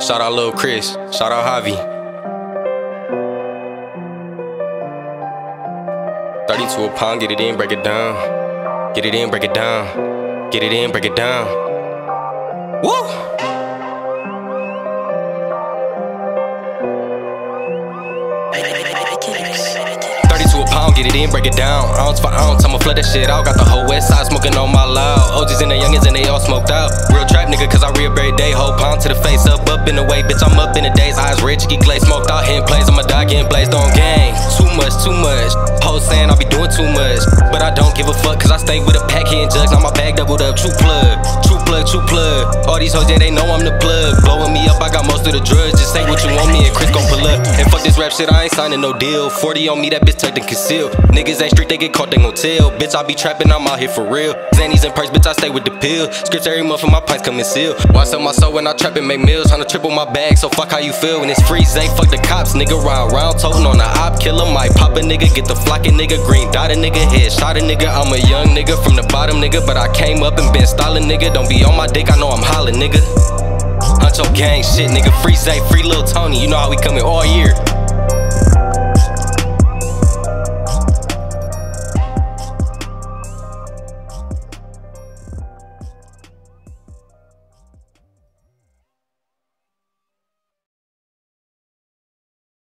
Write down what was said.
Shout out Lil Chris, shout out Javi. 32 a pound, get it in, break it down. Get it in, break it down. Get it in, break it down. Woo! Get it in, break it down. Ounce for ounce, I'ma flood that shit out. Got the whole west side smoking on my loud. OGs and the youngins and they all smoked out. Real trap nigga, cause I real every day. Whole pound to the face, up in the way. Bitch, I'm up in the days. Eyes red, chicky glaze. Smoked out, hitting plays. I'ma die getting blazed on gang. Too much. Hoes saying I be doing too much, but I don't give a fuck, cause I stay with a pack hitting jugs. Now my bag doubled up. True plug. All these hoes, yeah, they know I'm the plug. Blowing me up, I got most of the drugs. Just say what you want, me and Chris gon' pull up. And fuck this rap shit, I ain't signing no deal. 40 on me, that bitch tucked and concealed. Niggas ain't street, they get caught, they gon' tell. Bitch, I be trapping, I'm out here for real. Zannies and perks, bitch, I stay with the pill. Scripts every month and my pints come in sealed. Why sell my soul when I trap and make meals? Tryna triple my bag, so fuck how you feel. When it's free, Zay, fuck the cops. Nigga round, toting on the op. Killer might pop a nigga, get the flocking nigga. Green dot a nigga, head shot a nigga. I'm a young nigga from the bottom, nigga, but I came up and been styling, nigga. Don't be on my dick, I know I'm hollering, nigga. Huncho gang shit, nigga. Free Zay, free Lil Tony, you know how we coming all year.